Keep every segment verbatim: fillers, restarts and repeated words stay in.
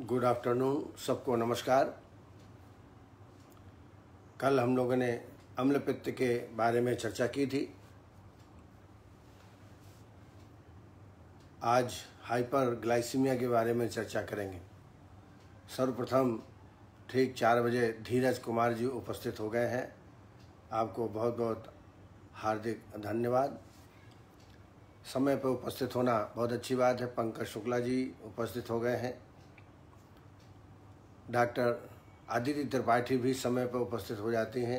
Good afternoon, सबको नमस्कार। कल हम लोगों ने अम्ल पित्त के बारे में चर्चा की थी। आज हाइपर ग्लाइसीमिया के बारे में चर्चा करेंगे। सर्वप्रथम ठीक चार बजे धीरज कुमार जी उपस्थित हो गए हैं। आपको बहुत बहुत हार्दिक धन्यवाद। समय पर उपस्थित होना बहुत अच्छी बात है। पंकज शुक्ला जी उपस्थित हो गए हैं। डॉक्टर आदित्य त्रिपाठी भी समय पर उपस्थित हो जाती हैं।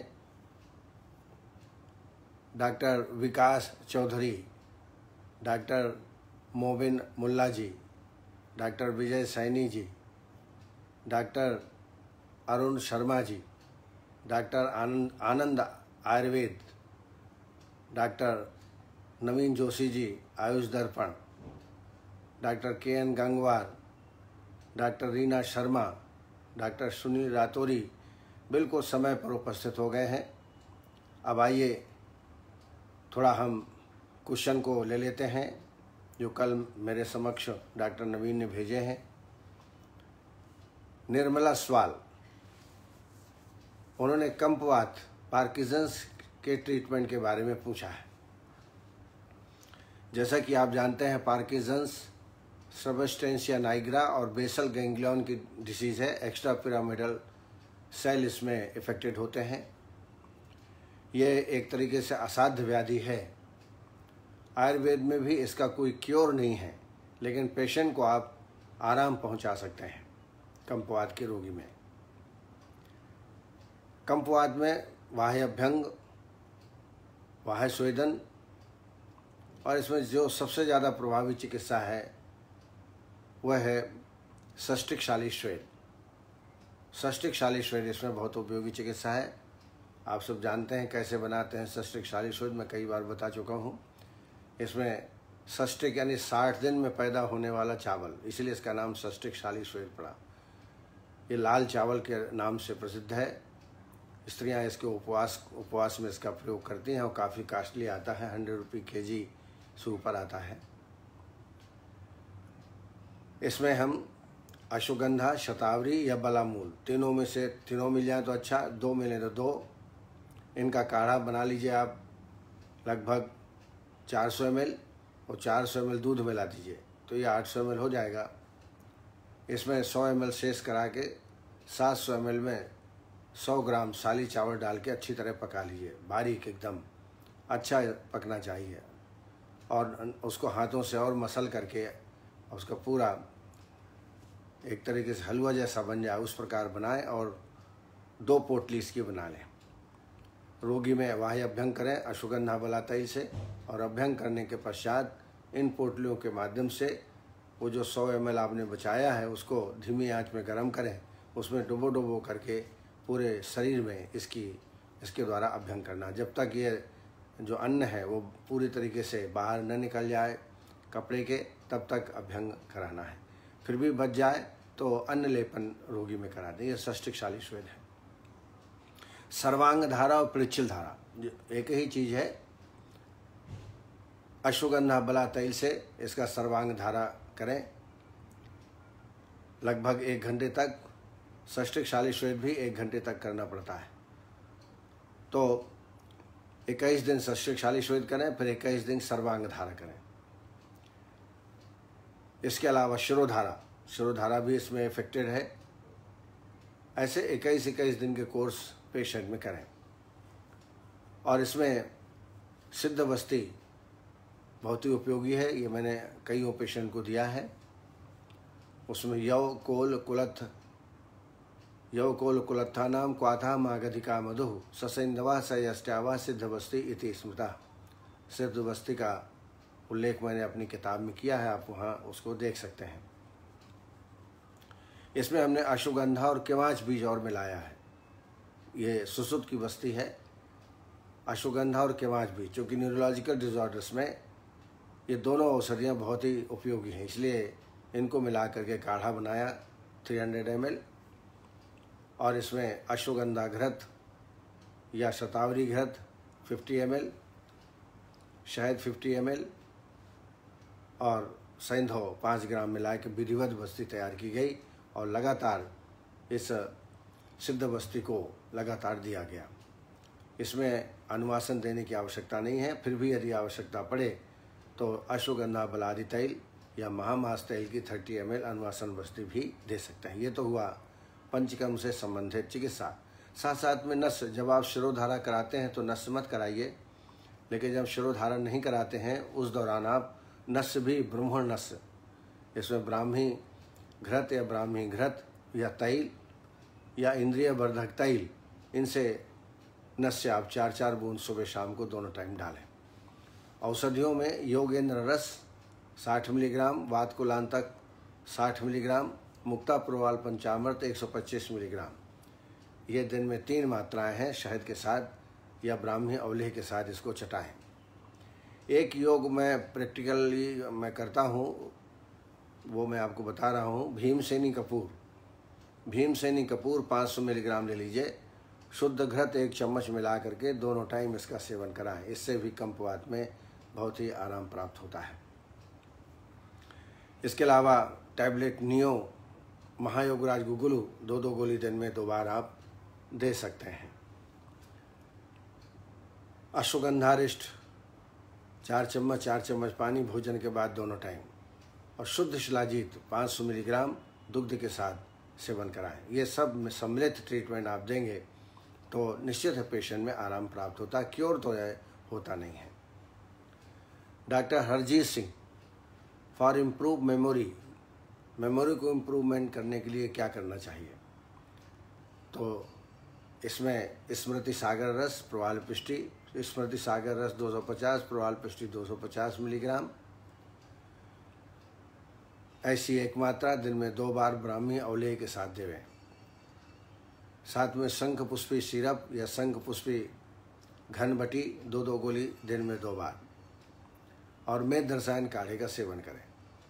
Doctor Vikas Chaudhary, doctor Mobin Mulla ji, doctor Vijay Saini ji, doctor Arun Sharma ji, doctor Anand Anand Ayurveda, doctor Naveen Joshi ji Ayush Darpan, doctor K N Gangwar, doctor Reena Sharma, doctor Sunil Ratauri बिल्कुल समय पर उपस्थित हो गए हैं। अब आइए थोड़ा हम क्वेश्चन को ले लेते हैं जो कल मेरे समक्ष डॉक्टर नवीन ने भेजे हैं। निर्मला स्वाल, उन्होंने कंपवात पार्किंसंस के ट्रीटमेंट के बारे में पूछा है। जैसा कि आप जानते हैं, पार्किंसंस सबस्टेंशिया नाइग्रा और बेसल गैंग्लियन की डिसीज़ है। एक्स्ट्रा पिरामिडल सेल इसमें इफेक्टेड होते हैं। ये एक तरीके से असाध्य व्याधि है। आयुर्वेद में भी इसका कोई क्योर नहीं है, लेकिन पेशेंट को आप आराम पहुंचा सकते हैं कंपवात के रोगी में। कंपवात में बाह्य अभ्यंग, बाह्य स्वेदन और इसमें जो सबसे ज़्यादा प्रभावी चिकित्सा है वह है सस्टिक शाली श्वेद। सस्टिक शाली श्वेद इसमें बहुत उपयोगी चिकित्सा है। आप सब जानते हैं कैसे बनाते हैं सस्टिक शाली श्वेद, मैं कई बार बता चुका हूँ। इसमें सस्टिक यानी साठ दिन में पैदा होने वाला चावल, इसीलिए इसका नाम सस्टिक शाली श्वेद पड़ा। ये लाल चावल के नाम से प्रसिद्ध है। स्त्रियाँ इसके उपवास उपवास में इसका प्रयोग करती हैं और काफ़ी कास्टली आता है, हंड्रेड रुपये के जी से ऊपर आता है। इसमें हम अश्वगंधा, शतावरी या बलामूल तीनों में से तीनों मिल जाए तो अच्छा, दो मिले तो दो। इनका काढ़ा बना लीजिए आप लगभग चार सौ एम एल और चार सौ एम एल दूध मिला दीजिए तो ये आठ सौ एम एल हो जाएगा। इसमें सौ एम एल शेष करा के सात सौ एम एल में सौ ग्राम साली चावल डाल के अच्छी तरह पका लीजिए, बारीक एकदम अच्छा पकना चाहिए। और उसको हाथों से और मसल करके उसका पूरा एक तरीके से हलवा जैसा बन जाए उस प्रकार बनाएं और दो पोटली इसकी बना लें। रोगी में बाह्य अभ्यंग करें अश्वगंधा बला तैल से, और अभ्यंग करने के पश्चात इन पोटलियों के माध्यम से वो जो सौ एम एल आपने बचाया है उसको धीमी आंच में गर्म करें, उसमें डुबो डुबो करके पूरे शरीर में इसकी इसके द्वारा अभ्यंग करना, जब तक ये जो अन्न है वो पूरी तरीके से बाहर न निकल जाए कपड़े के, तब तक अभ्यंग कराना है। फिर भी बच जाए तो अन्न लेपन रोगी में करा दें। ये सस्टिक शाली श्वेद है। सर्वांग धारा और पृच्छिल धारा एक ही चीज़ है। अश्वगंधा बला तैल से इसका सर्वांग धारा करें लगभग एक घंटे तक। सस्टिक शाली श्वेद भी एक घंटे तक करना पड़ता है। तो इक्कीस दिन सस्टिक शाली श्वेद करें, फिर इक्कीस दिन सर्वांग धारा करें। इसके अलावा शिरोधारा शिरोधारा भी इसमें इफेक्टेड है। ऐसे इक्कीस इक्कीस दिन के कोर्स पेशेंट में करें। और इसमें सिद्ध बस्ती बहुत ही उपयोगी है। ये मैंने कईयों पेशेंट को दिया है। उसमें यव कोल कुलथ यव कोल कुलत्था नाम क्वाथा मागधिका मधु ससैंधवा सयष्ट्यावा सिद्ध बस्ती इति स्मृता। सिद्ध बस्ती का उल्लेख मैंने अपनी किताब में किया है, आप वहाँ उसको देख सकते हैं। इसमें हमने अश्वगंधा और केवाच बीज और मिलाया है। ये सुसुत की बस्ती है। अश्वगंधा और केवाच बीज, क्योंकि न्यूरोलॉजिकल डिसऑर्डर्स में ये दोनों औषधियाँ बहुत ही उपयोगी हैं, इसलिए इनको मिला करके काढ़ा बनाया तीन सौ एम एल। और इसमें अश्वगंधा घृत या शतावरी घृत पचास एम एल, शहद पचास एम एल और सैंधव पाँच ग्राम मिला के विधिवत बस्ती तैयार की गई और लगातार इस सिद्ध वस्तु को लगातार दिया गया। इसमें अनुवासन देने की आवश्यकता नहीं है, फिर भी यदि आवश्यकता पड़े तो अश्वगंधा बलादि तैल या महामास तैल की तीस एम एल अनुवासन वस्तु भी दे सकते हैं। ये तो हुआ पंचकर्म से संबंधित चिकित्सा। साथ साथ में नस, जब आप शिरोधारा कराते हैं तो नस मत कराइए, लेकिन जब शिरोधारा नहीं कराते हैं उस दौरान आप नस भी ब्रह्मण नस, इसमें ब्राह्मी घृत या ब्राह्मी घृत या तैल या इंद्रिय वर्धक तैल, इनसे नस से आप चार चार बूंद सुबह शाम को दोनों टाइम डालें। औषधियों में योगेंद्र रस साठ मिलीग्राम, वात कुलांतक साठ मिलीग्राम, मुक्ता प्रोवाल पंचामृत एक सौ पच्चीस मिलीग्राम, ये दिन में तीन मात्राएं हैं। शहद के साथ या ब्राह्मी अवलेह के साथ इसको चटाएं। एक योग मैं प्रैक्टिकली मैं करता हूँ, वो मैं आपको बता रहा हूँ। भीमसेनी कपूर भीमसेनी कपूर पाँच सौ मिलीग्राम ले लीजिए, शुद्ध घृत एक चम्मच मिला करके दोनों टाइम इसका सेवन कराएं। इससे भी कंपवात में बहुत ही आराम प्राप्त होता है। इसके अलावा टैबलेट नियो महायोगराज गुगुलू दो दो गोली दिन में दो बार आप दे सकते हैं। अश्वगंधारिष्ट चार चम्मच चार चम्मच पानी भोजन के बाद दोनों टाइम, और शुद्ध शिलाजीत पाँच सौ मिलीग्राम दुग्ध के साथ सेवन कराएं। ये सब में सम्मिलित ट्रीटमेंट आप देंगे तो निश्चित है पेशेंट में आराम प्राप्त होता है। क्योर तो है, होता नहीं है। Doctor Harjeet Singh for improve memory, memory को इम्प्रूवमेंट करने के लिए क्या करना चाहिए? तो इसमें स्मृति सागर रस प्रवाल पिष्टि, स्मृति सागर रस दो सौ पचास, प्रवाल पिष्टि दो सौ पचास मिलीग्राम, ऐसी एक मात्रा दिन में दो बार ब्राह्मी अवलेह के साथ देवें। साथ में शंख पुष्पी सिरप या शंख पुष्पी घनबटी दो दो गोली दिन में दो बार, और मेद रसायन काढ़े का सेवन करें।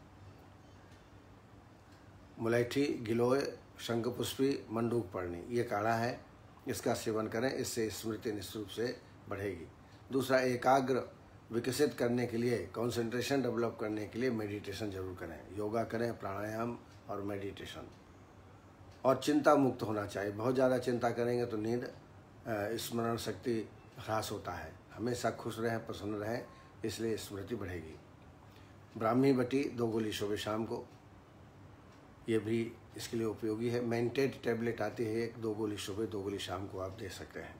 मुलैठी, गिलोय, शंख पुष्पी, मंडूक पर्णी, ये काढ़ा है, इसका सेवन करें। इससे स्मृति निश्चित रूप से बढ़ेगी। दूसरा, एकाग्र विकसित करने के लिए, कंसंट्रेशन डेवलप करने के लिए मेडिटेशन जरूर करें। योगा करें, प्राणायाम और मेडिटेशन। और चिंता मुक्त होना चाहिए। बहुत ज़्यादा चिंता करेंगे तो नींद, स्मरण शक्ति ह्रास होता है। हमेशा खुश रहें, प्रसन्न रहें, इसलिए स्मृति बढ़ेगी। ब्राह्मी बटी दो गोली सुबह शाम को, ये भी इसके लिए उपयोगी है। मेंटेड टैबलेट आती है, एक दो गोली सुबह दो गोली शाम को आप दे सकते हैं।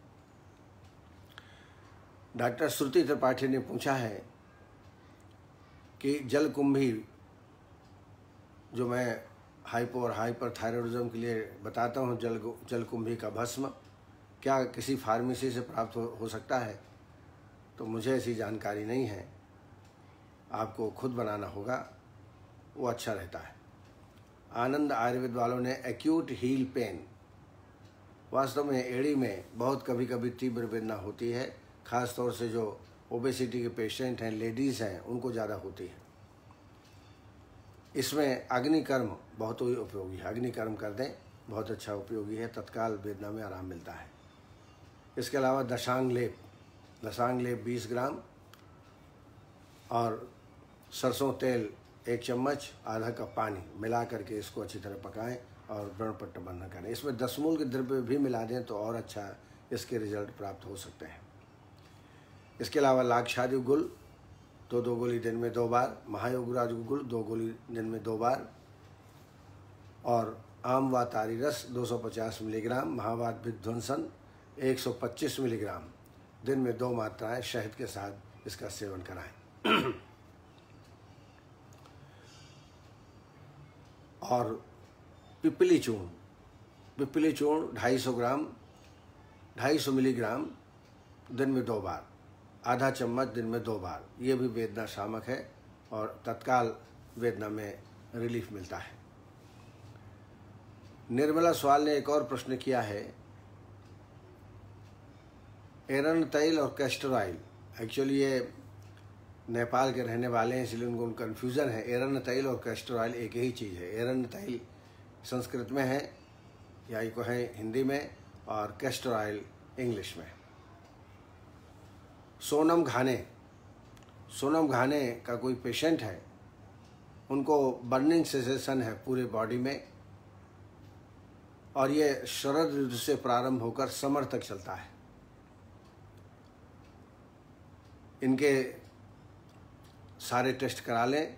डॉक्टर श्रुति त्रिपाठी ने पूछा है कि जलकुंभी, जो मैं हाइपो और हाइपरथायरॉइडिज्म के लिए बताता हूँ, जल जलकुंभी का भस्म क्या किसी फार्मेसी से प्राप्त हो, हो सकता है? तो मुझे ऐसी जानकारी नहीं है, आपको खुद बनाना होगा, वो अच्छा रहता है। आनंद आयुर्वेद वालों ने एक्यूट हील पेन, वास्तव में एड़ी में बहुत कभी कभी तीव्र वेदना होती है, खास तौर से जो ओबेसिटी के पेशेंट हैं, लेडीज़ हैं, उनको ज़्यादा होती है। इसमें अग्निकर्म बहुत ही उपयोगी है। अग्निकर्म कर दें, बहुत अच्छा उपयोगी है, तत्काल वेदना में आराम मिलता है। इसके अलावा दशांग लेप, दशांग लेप बीस ग्राम और सरसों तेल एक चम्मच, आधा कप पानी मिला करके इसको अच्छी तरह पकाएं और व्रणपट्ट बंधन करें। इसमें दशमूल के द्रव्य भी मिला दें तो और अच्छा इसके रिजल्ट प्राप्त हो सकते हैं। इसके अलावा लाक्षादि गुल दो दो गोली दिन में दो बार, महायोगराज गुल दो गोली दिन में दो बार, और आम व तारी रस दो सौ पचास मिलीग्राम, महावात विध्वंसन एक सौ पच्चीस मिलीग्राम दिन में दो मात्राएं शहद के साथ इसका सेवन कराएं। और पिपली चूर्ण, पिपली चूर्ण ढाई सौ ग्राम, ढाई सौ मिलीग्राम दिन में दो बार, आधा चम्मच दिन में दो बार, ये भी वेदना शामक है और तत्काल वेदना में रिलीफ मिलता है। निर्मला सवाल ने एक और प्रश्न किया है, एरन तैल और कैस्टर ऑयल, एक्चुअली ये नेपाल के रहने वाले हैं इसलिए उनको कन्फ्यूज़न है। एरन तैल और कैस्टर ऑयल एक ही चीज़ है। एरन तैल संस्कृत में है या ये है हिंदी में, और कैस्टर ऑयल इंग्लिश में। सोनम घाने, सोनम घाने का कोई पेशेंट है, उनको बर्निंग सेंसेशन है पूरे बॉडी में, और ये शरद ऋतु से प्रारंभ होकर समर तक चलता है। इनके सारे टेस्ट करा लें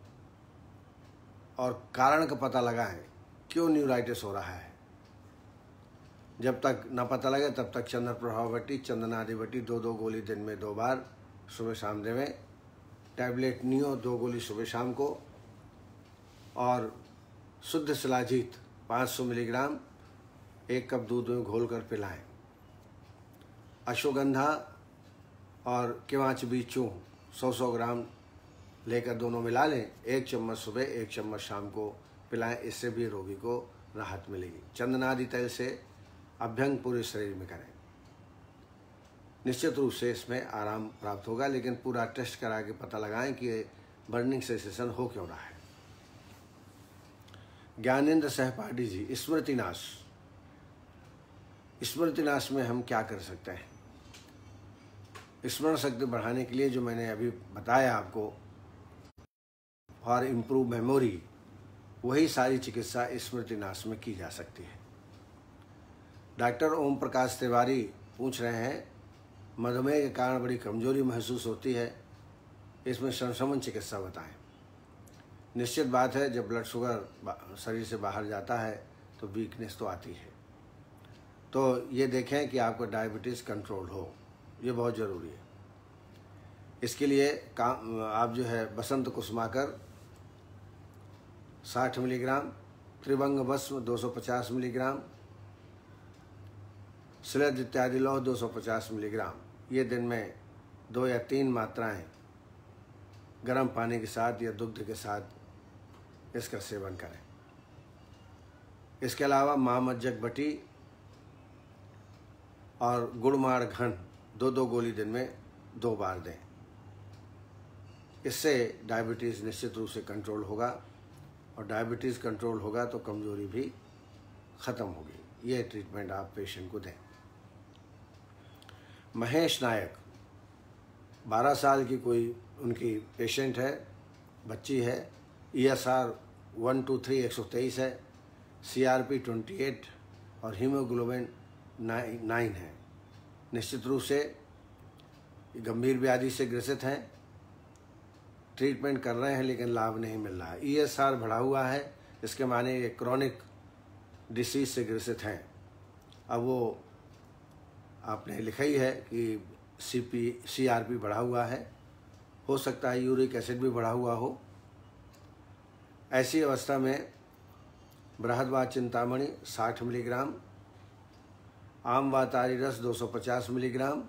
और कारण का पता लगाएं, क्यों न्यूराइटिस हो रहा है। जब तक न पता लगे तब तक चंद्र प्रभाव बट्टी, चंदनादि बट्टी दो दो गोली दिन में दो बार सुबह शाम देवें। टैबलेट नियो दो गोली सुबह शाम को, और शुद्ध शिलाजीत पाँच सौ मिलीग्राम एक कप दूध में घोलकर पिलाएं। अश्वगंधा और केवाच बीज चूर्ण सौ सौ ग्राम लेकर दोनों मिला लें, एक चम्मच सुबह एक चम्मच शाम को पिलाएं। इससे भी रोगी को राहत मिलेगी। चंदनादि तेल से अभ्यंग पूरे शरीर में करें, निश्चित रूप से इसमें आराम प्राप्त होगा। लेकिन पूरा टेस्ट करा के पता लगाएं कि बर्निंग सेंसेशन हो क्यों रहा है। ज्ञानेंद्र सहपाठी जी, स्मृति नाश। स्मृति नाश में हम क्या कर सकते हैं? स्मरण शक्ति बढ़ाने के लिए जो मैंने अभी बताया आपको, फॉर इम्प्रूव मेमोरी, वही सारी चिकित्सा स्मृति नाश में की जा सकती है। डॉक्टर ओम प्रकाश तिवारी पूछ रहे हैं, मधुमेह के कारण बड़ी कमजोरी महसूस होती है, इसमें संशमन चिकित्सा बताएं। निश्चित बात है, जब ब्लड शुगर शरीर से बाहर जाता है तो वीकनेस तो आती है। तो ये देखें कि आपका डायबिटीज़ कंट्रोल हो, ये बहुत ज़रूरी है। इसके लिए काम आप जो है बसंत कुसुमाकर साठ मिलीग्राम, त्रिभंग भस्म दो सौ पचास मिलीग्राम, शलद इत्यादि लौह दो सौ पचास मिलीग्राम, ये दिन में दो या तीन मात्राएं गर्म पानी के साथ या दुग्ध के साथ इसका सेवन करें। इसके अलावा महामज्जक बटी और गुड़माड़ घन दो दो गोली दिन में दो बार दें। इससे डायबिटीज़ निश्चित रूप से कंट्रोल होगा, और डायबिटीज़ कंट्रोल होगा तो कमजोरी भी ख़त्म होगी। ये ट्रीटमेंट आप पेशेंट को दें। महेश नायक, बारह साल की कोई उनकी पेशेंट है, बच्ची है, E S R one two three एक सौ तेईस है, C R P twenty eight और हीमोग्लोबिन नाइन नाइन है। निश्चित रूप से गंभीर व्याधि से ग्रसित हैं, ट्रीटमेंट कर रहे हैं लेकिन लाभ नहीं मिल रहा है। ई एस आर बढ़ा हुआ है, इसके माने ये क्रॉनिक डिसीज से ग्रसित हैं। अब वो आपने लिखा ही है कि C P C R P बढ़ा हुआ है, हो सकता है यूरिक एसिड भी बढ़ा हुआ हो। ऐसी अवस्था में बृहदवा चिंतामणि साठ मिलीग्राम, आम वातारी रस दो सौ पचास मिलीग्राम,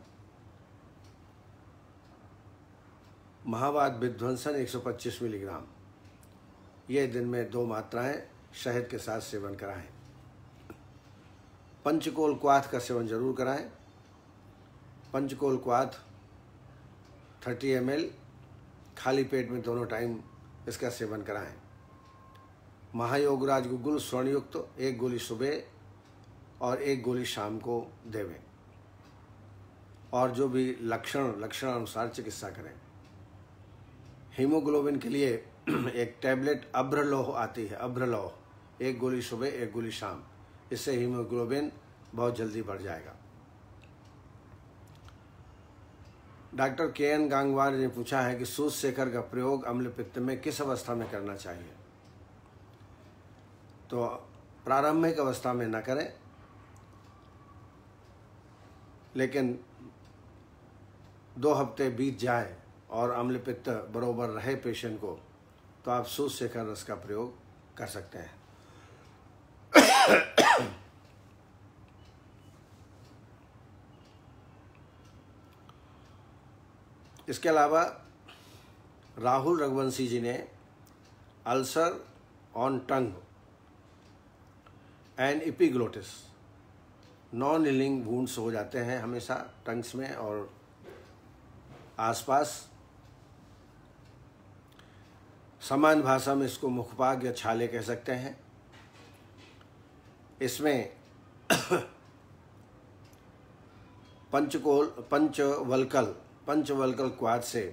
महावात विध्वंसन एक सौ पच्चीस मिलीग्राम, ये दिन में दो मात्राएं शहद के साथ सेवन कराएं। पंचकोल क्वाथ का सेवन जरूर कराएं। पंचकोल क्वाथ तीस एम एल खाली पेट में दोनों टाइम इसका सेवन कराएं। महायोगराज गुग्गुल स्वर्णयुक्त एक गोली सुबह और एक गोली शाम को देवें, और जो भी लक्षण लक्षण अनुसार चिकित्सा करें। हीमोग्लोबिन के लिए एक टैबलेट अभ्रलोह आती है, अभ्रलोह, एक गोली सुबह एक गोली शाम, इससे हीमोग्लोबिन बहुत जल्दी बढ़ जाएगा। डॉक्टर के एन गांगवार ने पूछा है कि सूत शेखर का प्रयोग अम्ल पित्त में किस अवस्था में करना चाहिए? तो प्रारंभिक अवस्था में न करें, लेकिन दो हफ्ते बीत जाए और अम्ल पित्त बरोबर रहे पेशेंट को, तो आप सूत शेखर रस का प्रयोग कर सकते हैं। इसके अलावा राहुल रघुवंशी जी ने ulcer on tongue and epiglottis, non healing wounds हो जाते हैं हमेशा टंग्स में और आसपास, सामान्य भाषा में इसको मुखपाग या छाले कह सकते हैं। इसमें पंचकोल पंचवल्कल पंचवल्कल क्वाथ से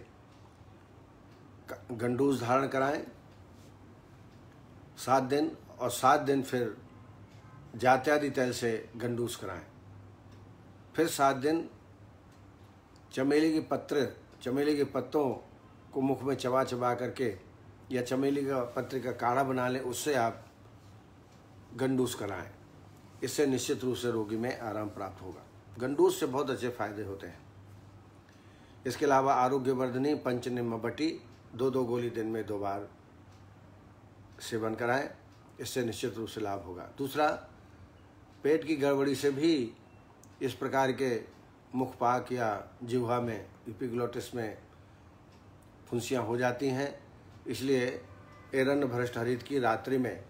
गंडूस धारण कराएं सात दिन, और सात दिन फिर जात्यादि तेल से गंडूस कराएं। फिर सात दिन चमेली के पत्र चमेली के पत्तों को मुख में चबा चबा करके या चमेली का पत्र का काढ़ा बना लें, उससे आप गंडूस कराएं। इससे निश्चित रूप से रोगी में आराम प्राप्त होगा। गंडूस से बहुत अच्छे फायदे होते हैं। इसके अलावा आरोग्यवर्धनी पंचनिम्न बटी दो दो गोली दिन में दो बार सेवन कराएं। इससे निश्चित रूप से लाभ होगा। दूसरा, पेट की गड़बड़ी से भी इस प्रकार के मुखपाक या जिह्वा में एपिग्लोटिस में फुंसियाँ हो जाती हैं, इसलिए एरण्य भ्रष्ट हरित की रात्रि में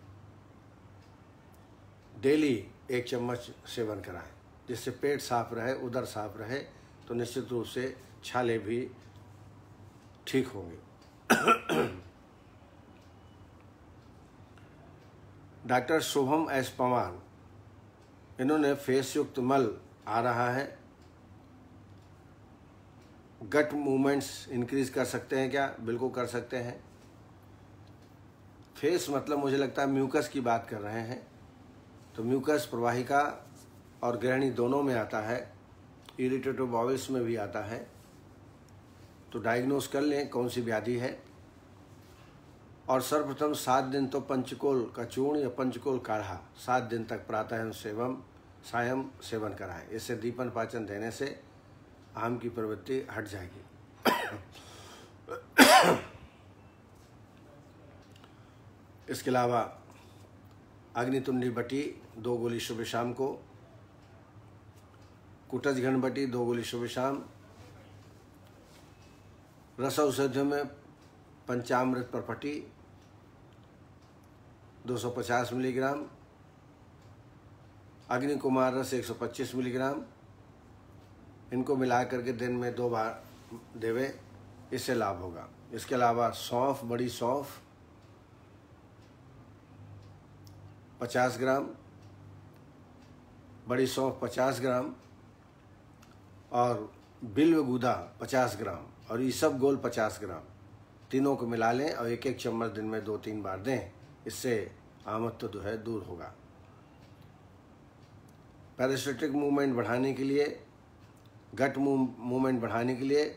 डेली एक चम्मच सेवन कराएं, जिससे पेट साफ रहे, उदर साफ रहे, तो निश्चित रूप से छाले भी ठीक होंगे। डॉक्टर शुभम एस पवार, इन्होंने फेस युक्त मल आ रहा है, गट मूवमेंट्स इंक्रीज कर सकते हैं क्या? बिल्कुल कर सकते हैं। फेस मतलब मुझे लगता है म्यूकस की बात कर रहे हैं, तो म्यूकस प्रवाहिका और ग्रहणी दोनों में आता है, इरिटेटिव बाउल्स में भी आता है। तो डायग्नोस कर लें कौन सी व्याधि है। और सर्वप्रथम सात दिन तो पंचकोल का चूर्ण या पंचकोल काढ़ा सात दिन तक प्रातः सेवम सायं सेवन कराएं। इससे दीपन पाचन देने से आम की प्रवृत्ति हट जाएगी। इसके अलावा अग्नितुंडी बटी दो गोली सुबह शाम को, कुटज घन बटी दो गोली सुबह शाम, रस औषधियों में पंचामृत परपटी दो सौ पचास मिलीग्राम, अग्नि कुमार रस एक सौ पच्चीस मिलीग्राम, इनको मिला करके दिन में दो बार देवे, इससे लाभ होगा। इसके अलावा सौंफ, बड़ी सौंफ पचास ग्राम, बड़ी सौंफ पचास ग्राम और बिल्व गुदा पचास ग्राम और ईसब गोल पचास ग्राम, तीनों को मिला लें और एक एक चम्मच दिन में दो तीन बार दें। इससे आमत्व जो है दूर होगा। पैरासिटिक मूवमेंट बढ़ाने के लिए, गट मूवमेंट बढ़ाने के लिए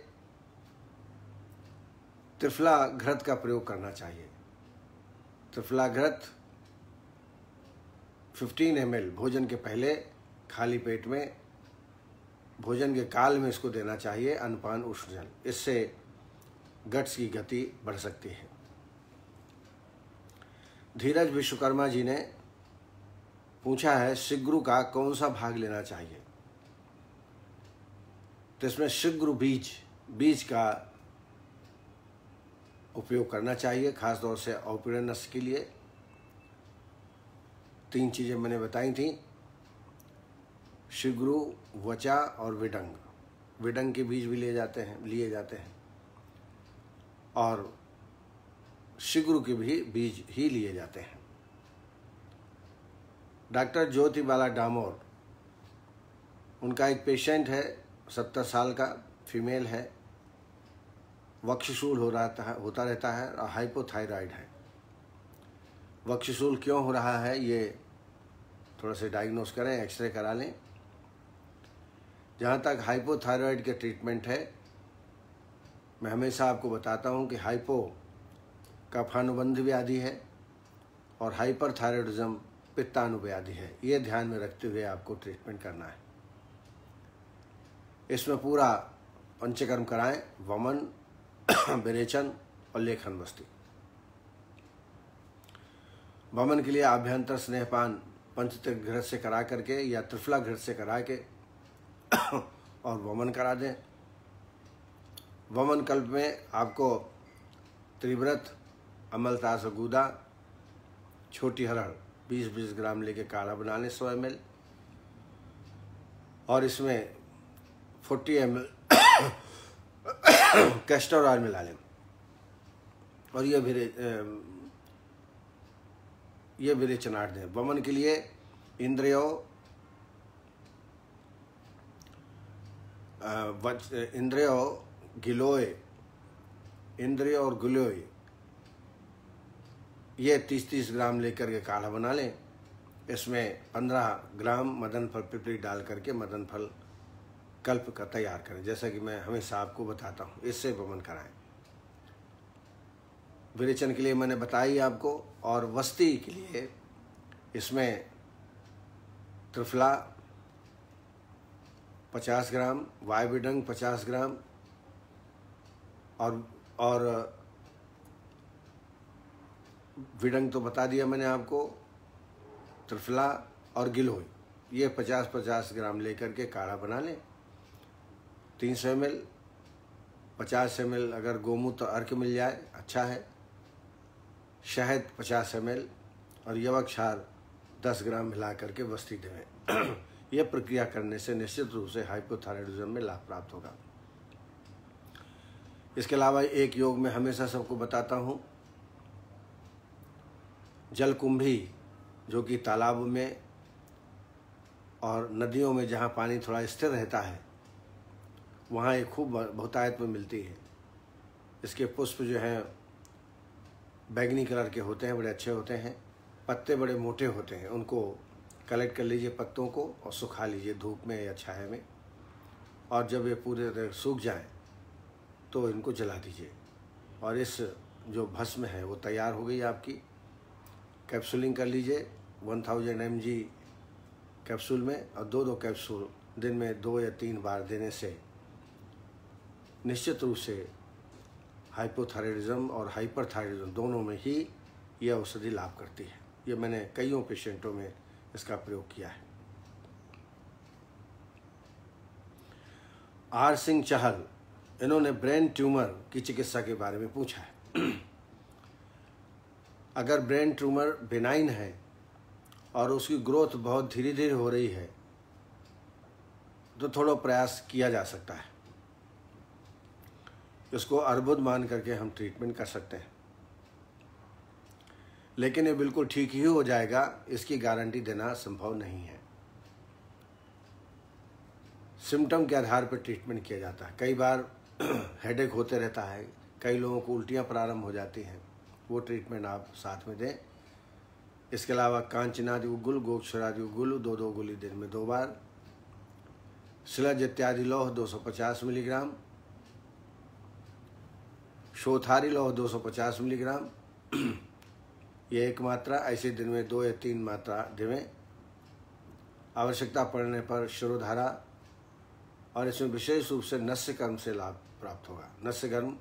त्रिफला घृत का प्रयोग करना चाहिए। त्रिफला घृत पंद्रह एम एल भोजन के पहले खाली पेट में, भोजन के काल में इसको देना चाहिए, अनपान उष्ण जल। इससे गट्स की गति बढ़ सकती है। धीरज विश्वकर्मा जी ने पूछा है शिग्रु का कौन सा भाग लेना चाहिए। तो इसमें शिग्रु बीज बीज का उपयोग करना चाहिए, खासतौर से औपीड़नस के लिए। तीन चीजें मैंने बताई थी, शिग्रु, वचा और विडंग। विडंग के बीज भी लिए जाते हैं लिए जाते हैं और शिग्रु के भी बीज ही लिए जाते हैं। डॉक्टर ज्योति बाला डामोर, उनका एक पेशेंट है, सत्तर साल का, फीमेल है, वक्षशूल हो रहा है होता रहता है और हाइपोथायराइड है। वक्षशूल क्यों हो रहा है ये थोड़ा सा डायग्नोस करें, एक्सरे करा लें। जहाँ तक हाइपोथायराइड के ट्रीटमेंट है, मैं हमेशा आपको बताता हूँ कि हाइपो कफानुबंध व्याधि है और हाइपरथायराइडिज्म पित्तानुव्याधि है। ये ध्यान में रखते हुए आपको ट्रीटमेंट करना है। इसमें पूरा पंचकर्म कराएं, वमन, विरेचन और लेखन वस्ती। वमन के लिए आभ्यंतर स्नेहपान पंचतिक घृत से करा करके या त्रिफला घृत से करा के और वमन करा दें। वमन कल्प में आपको त्रिव्रत, अमलतास गुदा, छोटी हरड़ बीस बीस ग्राम लेके काढ़ा बना लें सौ एम एल और इसमें forty M L castor oil मिला लें और ये भी ये विरेचनाट दें। वमन के लिए इंद्रियों इंद्रियों गिलोय इंद्रिय और गिलोय ये तीस तीस ग्राम लेकर के काढ़ा बना लें। इसमें पंद्रह ग्राम मदन फल पिपली डाल करके मदन फल कल्प का तैयार करें, जैसा कि मैं हमेशा आपको बताता हूँ। इससे वमन कराएं। विरेचन के लिए मैंने बताई आपको, और वस्ती के लिए इसमें त्रिफला पचास ग्राम, वायविडंग पचास ग्राम और और विडंग तो बता दिया मैंने आपको, त्रिफला और गिलोय, ये पचास पचास ग्राम लेकर के काढ़ा बना लें। तीन सौ एम एल, पचास एम एल अगर गोमूत्र अर्क मिल जाए अच्छा है। शहद पचास एम एल और यवक क्षार दस ग्राम मिला करके वस्ती देवें। यह प्रक्रिया करने से निश्चित रूप से हाइपोथायराइडिज्म में लाभ प्राप्त होगा। इसके अलावा एक योग में हमेशा सबको बताता हूँ, जलकुंभी, जो कि तालाब में और नदियों में जहाँ पानी थोड़ा स्थिर रहता है वहाँ ये खूब बहुतायत में मिलती है। इसके पुष्प जो हैं बैंगनी कलर के होते हैं, बड़े अच्छे होते हैं, पत्ते बड़े मोटे होते हैं। उनको कलेक्ट कर लीजिए पत्तों को और सुखा लीजिए धूप में या छाया में, और जब ये पूरे तरह सूख जाए तो इनको जला दीजिए। और इस जो भस्म है वो तैयार हो गई आपकी। कैप्सूलिंग कर लीजिए one thousand M G capsule में, और दो दो कैप्सूल दिन में दो या तीन बार देने से निश्चित रूप से हाइपोथायराइडिज्म और हाइपरथायराइडिज्म दोनों में ही यह औषधि लाभ करती है। ये मैंने कईयों पेशेंटों में इसका प्रयोग किया है। आर सिंह चहल, इन्होंने ब्रेन ट्यूमर की चिकित्सा के बारे में पूछा है। अगर ब्रेन ट्यूमर बेनाइन है और उसकी ग्रोथ बहुत धीरे धीरे हो रही है तो थोड़ा प्रयास किया जा सकता है। इसको अर्बुद मान करके हम ट्रीटमेंट कर सकते हैं, लेकिन ये बिल्कुल ठीक ही हो जाएगा इसकी गारंटी देना संभव नहीं है। सिम्टम के आधार पर ट्रीटमेंट किया जाता है। कई बार हेडेक होते रहता है, कई लोगों को उल्टियाँ प्रारंभ हो जाती हैं, वो ट्रीटमेंट आप साथ में दें। इसके अलावा कांचनादि गुल, गोक्षरादि गुल दो दो गोली दिन में दो बार, शिलज इत्यादि लौह दो सौ पचास मिलीग्राम, शोथारी लौह दो सौ पचास मिलीग्राम, ये एक मात्रा, ऐसे दिन में दो या तीन मात्रा देवें। आवश्यकता पड़ने पर शिरोधारा, और इसमें विशेष रूप से नस्य कर्म से लाभ प्राप्त होगा। नस्य कर्म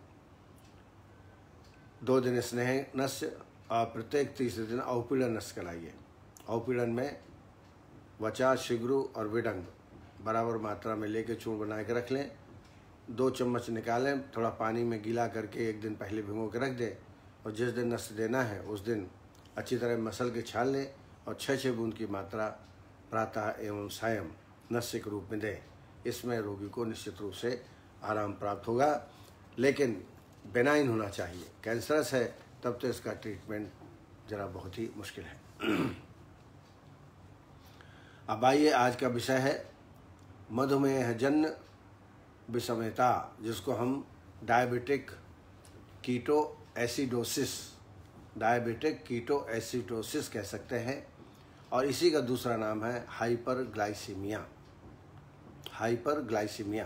दो दिन स्नेह नस्य और प्रत्येक तीसरे दिन अवपीड़न नस्य कराइए। अवपीड़न में वचा, शिग्रु और विडंग बराबर मात्रा में लेके चूर्ण बना के रख लें। दो चम्मच निकालें, थोड़ा पानी में गीला करके एक दिन पहले भिगो के रख दें, और जिस दिन नस्य देना है उस दिन अच्छी तरह मसल के छान लें और छः छः बूंद की मात्रा प्रातः एवं सायं नस्य के रूप में दें। इसमें रोगी को निश्चित रूप से आराम प्राप्त होगा, लेकिन बेनाइन होना चाहिए। कैंसरस है तब तो इसका ट्रीटमेंट जरा बहुत ही मुश्किल है। अब आइए, आज का विषय है मधुमेह जन्य विषमता, जिसको हम diabetic keto acidosis diabetic keto acidosis कह सकते हैं, और इसी का दूसरा नाम है हाइपरग्लाइसीमिया। हाइपरग्लाइसीमिया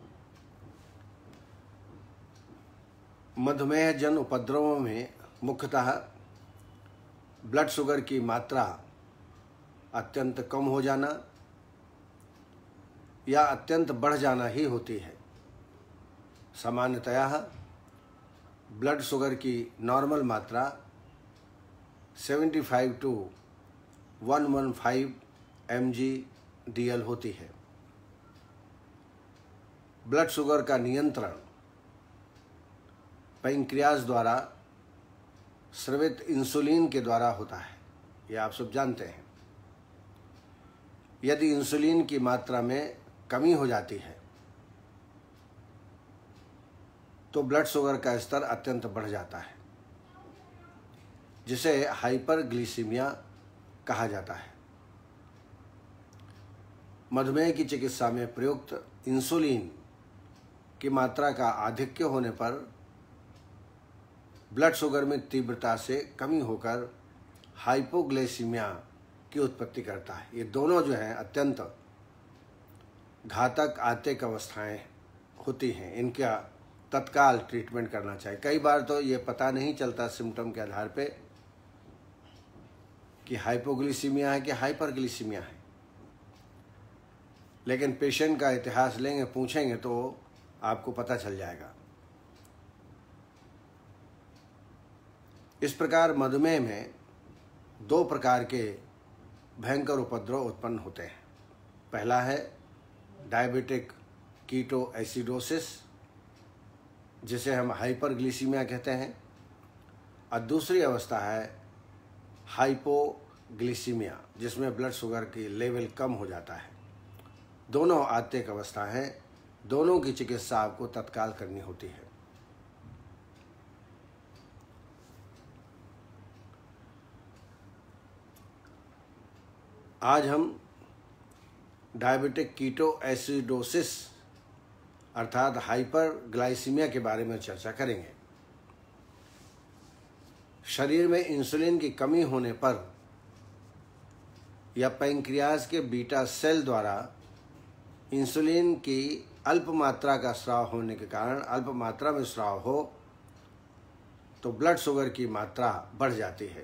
मधुमेह जन उपद्रवों में मुख्यतः ब्लड शुगर की मात्रा अत्यंत कम हो जाना या अत्यंत बढ़ जाना ही होती है। सामान्यतया ब्लड शुगर की नॉर्मल मात्रा पचहत्तर टू एक सौ पंद्रह एम जी डी एल होती है। ब्लड शुगर का नियंत्रण पैंक्रियाज द्वारा स्रावित इंसुलिन के द्वारा होता है, ये आप सब जानते हैं। यदि इंसुलिन की मात्रा में कमी हो जाती है तो ब्लड शुगर का स्तर अत्यंत बढ़ जाता है, जिसे हाइपरग्लिसीमिया कहा जाता है। मधुमेह की चिकित्सा में प्रयुक्त इंसुलिन की मात्रा का आधिक्य होने पर ब्लड शुगर में तीव्रता से कमी होकर हाइपोग्लाइसीमिया की उत्पत्ति करता है। ये दोनों जो हैं अत्यंत घातक आंतरिक अवस्थाएं होती हैं, इनका तत्काल ट्रीटमेंट करना चाहिए। कई बार तो ये पता नहीं चलता सिम्टम के आधार पे कि हाइपोग्लिसीमिया है कि हाइपरग्लिसीमिया है, लेकिन पेशेंट का इतिहास लेंगे, पूछेंगे तो आपको पता चल जाएगा। इस प्रकार मधुमेह में दो प्रकार के भयंकर उपद्रव उत्पन्न होते हैं। पहला है डायबिटिक कीटो एसिडोसिस, जिसे हम हाइपरग्लिसीमिया कहते हैं, और दूसरी अवस्था है हाइपोग्लिसीमिया, जिसमें ब्लड शुगर की लेवल कम हो जाता है। दोनों आंतरिक अवस्था हैं, दोनों की चिकित्सा आपको तत्काल करनी होती है। आज हम डायबिटिक कीटो एसिडोसिस अर्थात हाइपरग्लाइसीमिया के बारे में चर्चा करेंगे। शरीर में इंसुलिन की कमी होने पर या पैंक्रियाज के बीटा सेल द्वारा इंसुलिन की अल्प मात्रा का स्राव होने के कारण, अल्प मात्रा में स्राव हो तो ब्लड शुगर की मात्रा बढ़ जाती है,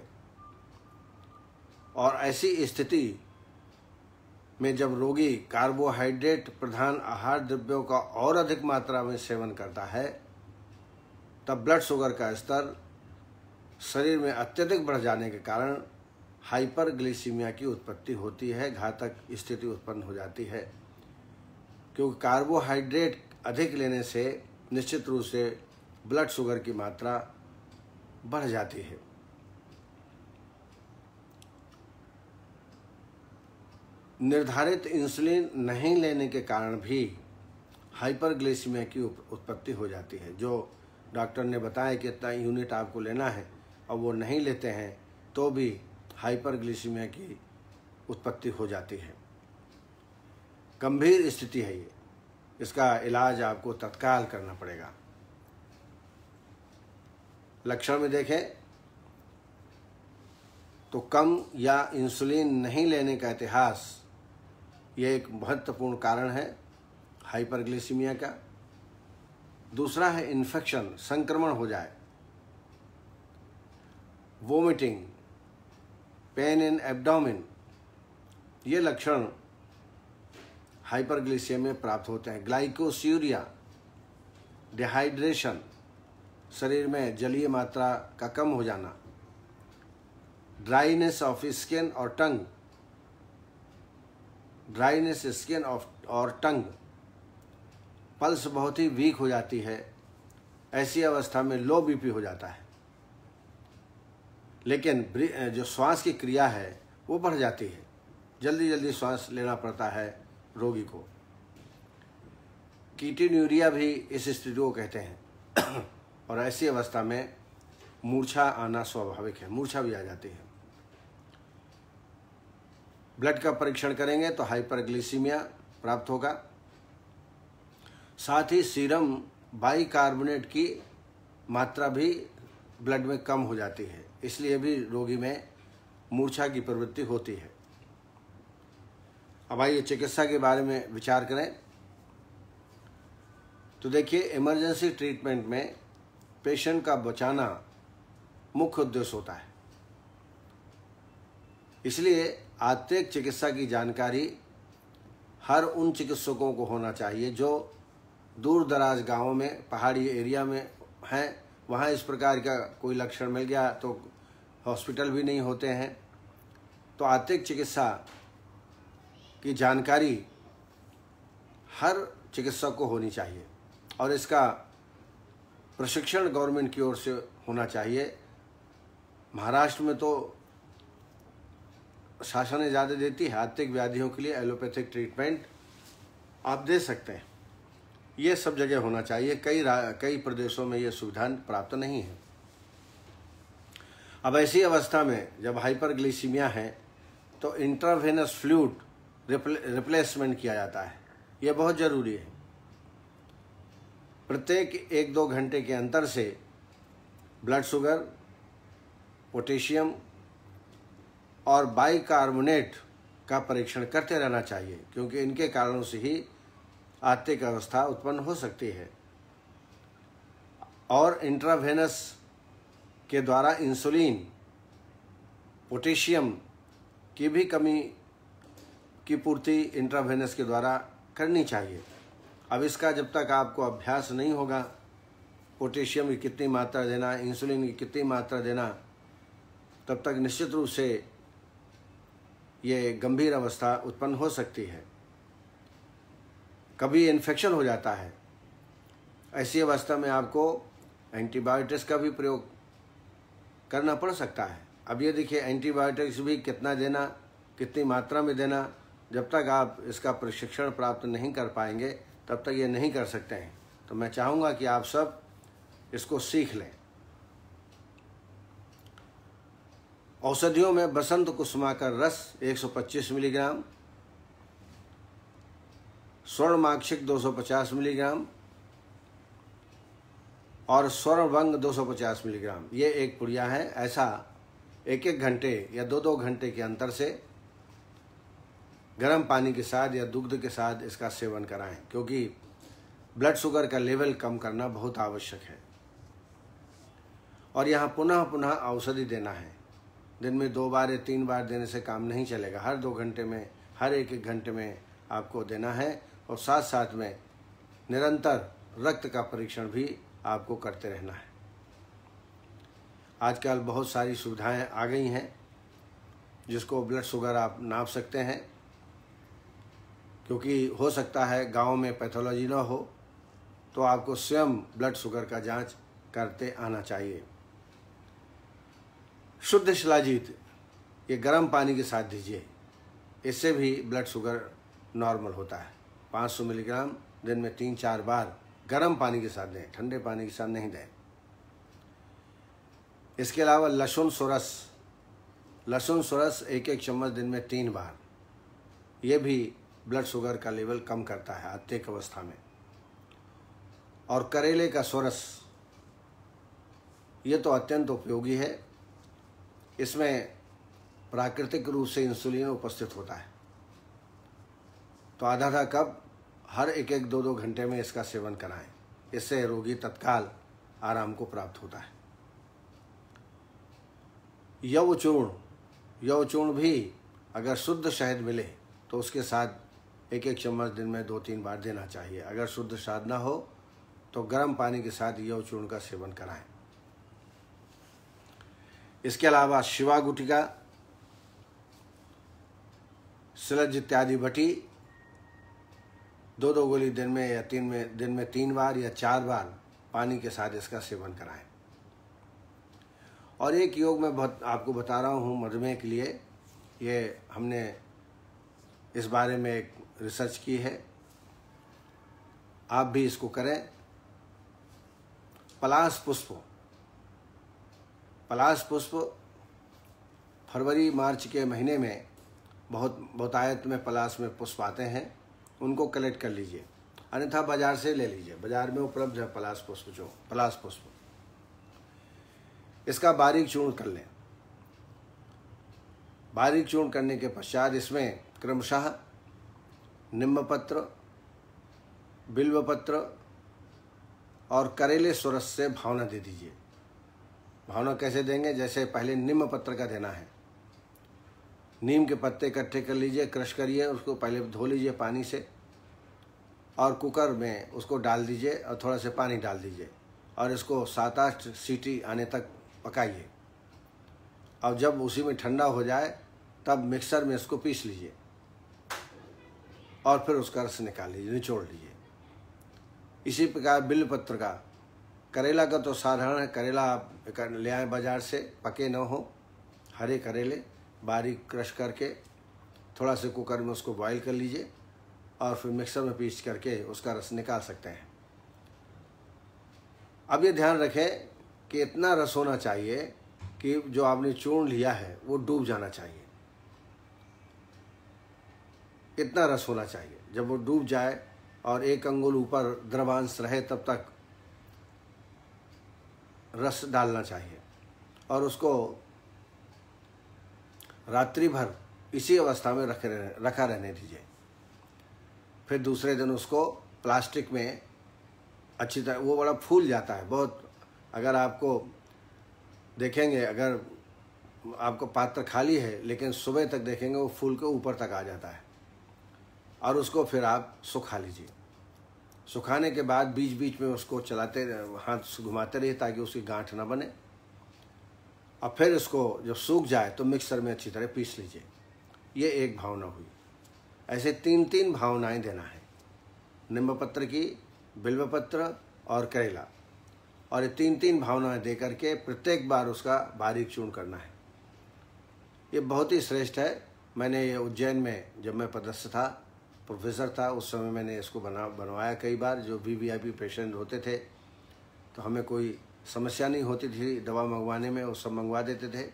और ऐसी स्थिति में जब रोगी कार्बोहाइड्रेट प्रधान आहार द्रव्यों का और अधिक मात्रा में सेवन करता है, तब ब्लड शुगर का स्तर शरीर में अत्यधिक बढ़ जाने के कारण हाइपरग्लिसीमिया की उत्पत्ति होती है, घातक स्थिति उत्पन्न हो जाती है। क्योंकि कार्बोहाइड्रेट अधिक लेने से निश्चित रूप से ब्लड शुगर की मात्रा बढ़ जाती है। निर्धारित इंसुलिन नहीं लेने के कारण भी हाइपरग्लिसीमिया की उत्पत्ति हो जाती है। जो डॉक्टर ने बताया कि इतना यूनिट आपको लेना है और वो नहीं लेते हैं तो भी हाइपरग्लिसीमिया की उत्पत्ति हो जाती है। गंभीर स्थिति है ये, इसका इलाज आपको तत्काल करना पड़ेगा। लक्षण में देखें तो कम या इंसुलिन नहीं लेने का इतिहास, यह एक महत्वपूर्ण कारण है हाइपरग्लिसीमिया का। दूसरा है इन्फेक्शन, संक्रमण हो जाए, वोमिटिंग, पेन इन एब्डोमेन, ये लक्षण हाइपरग्लिसीमिया में प्राप्त होते हैं। ग्लाइकोस्यूरिया, डिहाइड्रेशन, शरीर में जलीय मात्रा का कम हो जाना, ड्राइनेस ऑफ स्किन और टंग, ड्राइनेस स्किन ऑफ और टंग, पल्स बहुत ही वीक हो जाती है। ऐसी अवस्था में लो बीपी हो जाता है, लेकिन जो श्वास की क्रिया है वो बढ़ जाती है, जल्दी जल्दी श्वास लेना पड़ता है रोगी को। कीटोन्यूरिया भी इस स्थिति को कहते हैं, और ऐसी अवस्था में मूर्छा आना स्वाभाविक है, मूर्छा भी आ जाती है। ब्लड का परीक्षण करेंगे तो हाइपरग्लिसीमिया प्राप्त होगा। साथ ही सीरम बाइकार्बोनेट की मात्रा भी ब्लड में कम हो जाती है, इसलिए भी रोगी में मूर्छा की प्रवृत्ति होती है। अब आइए चिकित्सा के बारे में विचार करें तो देखिए, इमरजेंसी ट्रीटमेंट में पेशेंट का बचाना मुख्य उद्देश्य होता है। इसलिए आंतरिक चिकित्सा की जानकारी हर उन चिकित्सकों को होना चाहिए जो दूर दराज गाँवों में, पहाड़ी एरिया में हैं। वहाँ इस प्रकार का कोई लक्षण मिल गया तो हॉस्पिटल भी नहीं होते हैं। तो आंतरिक चिकित्सा की जानकारी हर चिकित्सक को होनी चाहिए, और इसका प्रशिक्षण गवर्नमेंट की ओर से होना चाहिए। महाराष्ट्र में तो शासन ज़्यादा देती है, आंतरिक व्याधियों के लिए एलोपैथिक ट्रीटमेंट आप दे सकते हैं, ये सब जगह होना चाहिए। कई कई प्रदेशों में ये सुविधा प्राप्त नहीं है। अब ऐसी अवस्था में जब हाइपरग्लिसीमिया है तो इंट्रावेनस फ्लूइड रिप्लेसमेंट किया जाता है, यह बहुत ज़रूरी है। प्रत्येक एक दो घंटे के अंतर से ब्लड शुगर, पोटेशियम और बाइकार्बोनेट का परीक्षण करते रहना चाहिए, क्योंकि इनके कारणों से ही आत्तिक अवस्था उत्पन्न हो सकती है। और इंट्रावेनस के द्वारा इंसुलिन, पोटेशियम की भी कमी की पूर्ति इंट्रावेनस के द्वारा करनी चाहिए। अब इसका जब तक आपको अभ्यास नहीं होगा, पोटेशियम की कितनी मात्रा देना, इंसुलिन की कितनी मात्रा देना, तब तक निश्चित रूप से ये गंभीर अवस्था उत्पन्न हो सकती है। कभी इन्फेक्शन हो जाता है, ऐसी अवस्था में आपको एंटीबायोटिक्स का भी प्रयोग करना पड़ सकता है। अब ये देखिए, एंटीबायोटिक्स भी कितना देना, कितनी मात्रा में देना, जब तक आप इसका प्रशिक्षण प्राप्त नहीं कर पाएंगे तब तक ये नहीं कर सकते हैं। तो मैं चाहूँगा कि आप सब इसको सीख लें। औषधियों में बसंत कुसुमाकर रस एक सौ पच्चीस मिलीग्राम, स्वर्णमाक्षिक दो सौ पचास मिलीग्राम और स्वर्णभंग दो सौ पचास मिलीग्राम, ये एक पुड़िया है। ऐसा एक एक घंटे या दो दो घंटे के अंतर से गर्म पानी के साथ या दुग्ध के साथ इसका सेवन कराएं, क्योंकि ब्लड शुगर का लेवल कम करना बहुत आवश्यक है। और यहाँ पुनः पुनः औषधि देना है। दिन में दो बार या तीन बार देने से काम नहीं चलेगा। हर दो घंटे में, हर एक एक घंटे में आपको देना है। और साथ साथ में निरंतर रक्त का परीक्षण भी आपको करते रहना है। आजकल बहुत सारी सुविधाएं आ गई हैं जिसको ब्लड शुगर आप नाप सकते हैं, क्योंकि हो सकता है गांव में पैथोलॉजी ना हो, तो आपको स्वयं ब्लड शुगर का जांच करते आना चाहिए। शुद्ध शिलाजीत ये गर्म पानी के साथ दीजिए, इससे भी ब्लड शुगर नॉर्मल होता है। पाँच सौ मिलीग्राम दिन में तीन चार बार गर्म पानी के साथ दें, ठंडे पानी के साथ नहीं दें। इसके अलावा लहसुन सोरस, लहसुन सोरस एक एक चम्मच दिन में तीन बार, ये भी ब्लड शुगर का लेवल कम करता है आत्तिक अवस्था में। और करेले का सोरस, ये तो अत्यंत उपयोगी है। इसमें प्राकृतिक रूप से इंसुलिन उपस्थित होता है, तो आधा आधा कप हर एक एक दो दो घंटे में इसका सेवन कराएं। इससे रोगी तत्काल आराम को प्राप्त होता है। यव चूर्ण, यव चूर्ण भी अगर शुद्ध शहद मिले तो उसके साथ एक एक चम्मच दिन में दो तीन बार देना चाहिए। अगर शुद्ध शहद ना हो तो गर्म पानी के साथ यव चूर्ण का सेवन कराएं। इसके अलावा शिवा गुटिका, शिलज इत्यादि बटी दो दो गोली दिन में या तीन में दिन में तीन बार या चार बार पानी के साथ इसका सेवन कराएं। और एक योग मैं बहुत आपको बता रहा हूँ मधुमेह के लिए, ये हमने इस बारे में एक रिसर्च की है, आप भी इसको करें। पलाश पुष्प, पलाश पुष्प फरवरी मार्च के महीने में बहुत बहुतायत में पलाश में पुष्प आते हैं, उनको कलेक्ट कर लीजिए, अन्यथा बाजार से ले लीजिए। बाजार में उपलब्ध है पलाश पुष्प, जो पलाश पुष्प, इसका बारीक चूर्ण कर लें। बारीक चूर्ण करने के पश्चात इसमें क्रमशः निम्बपत्र, बिल्वपत्र और करेले सोरस से भावना दे दीजिए। भावना कैसे देंगे? जैसे पहले निम्ब पत्र का देना है। नीम के पत्ते इकट्ठे कर लीजिए, क्रश करिए, उसको पहले धो लीजिए पानी से और कुकर में उसको डाल दीजिए और थोड़ा सा पानी डाल दीजिए और इसको सात आठ सीटी आने तक पकाइए। और जब उसी में ठंडा हो जाए तब मिक्सर में इसको पीस लीजिए और फिर उसका रस निकाल लीजिए, निचोड़ लीजिए। इसी प्रकार बिल्वपत्र का, करेला का तो साधारण है, करेला आप ले आए बाजार से, पके न हो, हरे करेले बारीक क्रश करके थोड़ा सा कुकर में उसको बॉईल कर लीजिए और फिर मिक्सर में पीस करके उसका रस निकाल सकते हैं। अब ये ध्यान रखें कि इतना रस होना चाहिए कि जो आपने चूर्ण लिया है वो डूब जाना चाहिए। इतना रस होना चाहिए, जब वो डूब जाए और एक अंगुल ऊपर द्रवांश रहे तब तक रस डालना चाहिए और उसको रात्रि भर इसी अवस्था में रखे रखा रहने दीजिए। फिर दूसरे दिन उसको प्लास्टिक में अच्छी तरह, वो बड़ा फूल जाता है बहुत। अगर आपको देखेंगे, अगर आपको पात्र खाली है लेकिन सुबह तक देखेंगे वो फूल के ऊपर तक आ जाता है। और उसको फिर आप सुखा लीजिए। सुखाने के बाद बीच बीच में उसको चलाते, हाथ घुमाते रहिए ताकि उसकी गांठ ना बने। और फिर इसको जब सूख जाए तो मिक्सर में अच्छी तरह पीस लीजिए। ये एक भावना हुई। ऐसे तीन तीन भावनाएं देना है, नींब पत्र की, बिल्व पत्र और करेला। और ये तीन तीन भावनाएं दे करके प्रत्येक बार उसका बारीक चूर्ण करना है। ये बहुत ही श्रेष्ठ है। मैंने ये उज्जैन में जब मैं पदस्थ था, प्रोफेसर था, उस समय मैंने इसको बना बनवाया कई बार। जो V V I P patient होते थे तो हमें कोई समस्या नहीं होती थी दवा मंगवाने में, वो सब मंगवा देते थे।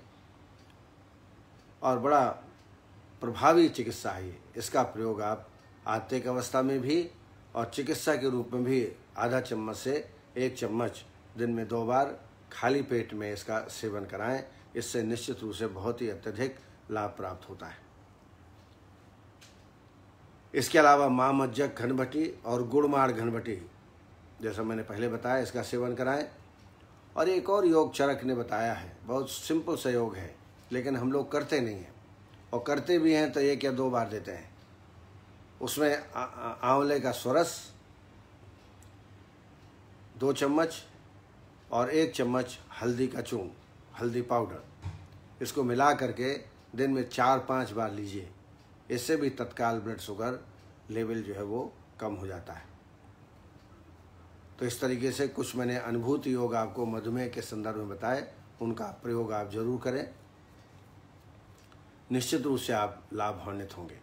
और बड़ा प्रभावी चिकित्सा है ये। इसका प्रयोग आप आर्थिक अवस्था में भी और चिकित्सा के रूप में भी आधा चम्मच से एक चम्मच दिन में दो बार खाली पेट में इसका सेवन कराएं। इससे निश्चित रूप से बहुत ही अत्यधिक लाभ प्राप्त होता है। इसके अलावा माँ मज्जक घनबटी और गुड़माड़ घनबटी, जैसा मैंने पहले बताया, इसका सेवन कराएं। और एक और योग चरक ने बताया है, बहुत सिंपल सा योग है लेकिन हम लोग करते नहीं हैं, और करते भी हैं तो एक या दो बार देते हैं। उसमें आंवले का स्वरस दो चम्मच और एक चम्मच हल्दी का चूर्ण, हल्दी पाउडर, इसको मिला करके दिन में चार पांच बार लीजिए। इससे भी तत्काल ब्लड शुगर लेवल जो है वो कम हो जाता है। तो इस तरीके से कुछ मैंने अनुभूति योग आपको मधुमेह के संदर्भ में बताए, उनका प्रयोग आप जरूर करें। निश्चित रूप से आप लाभान्वित होंगे।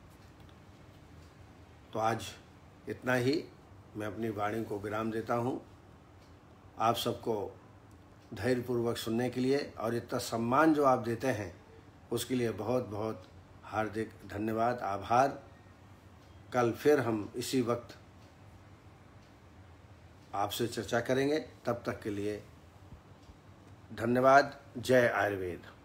तो आज इतना ही, मैं अपनी वाणी को विराम देता हूँ। आप सबको धैर्यपूर्वक सुनने के लिए और इतना सम्मान जो आप देते हैं उसके लिए बहुत बहुत हार्दिक धन्यवाद, आभार। कल फिर हम इसी वक्त आपसे चर्चा करेंगे। तब तक के लिए धन्यवाद। जय आयुर्वेद।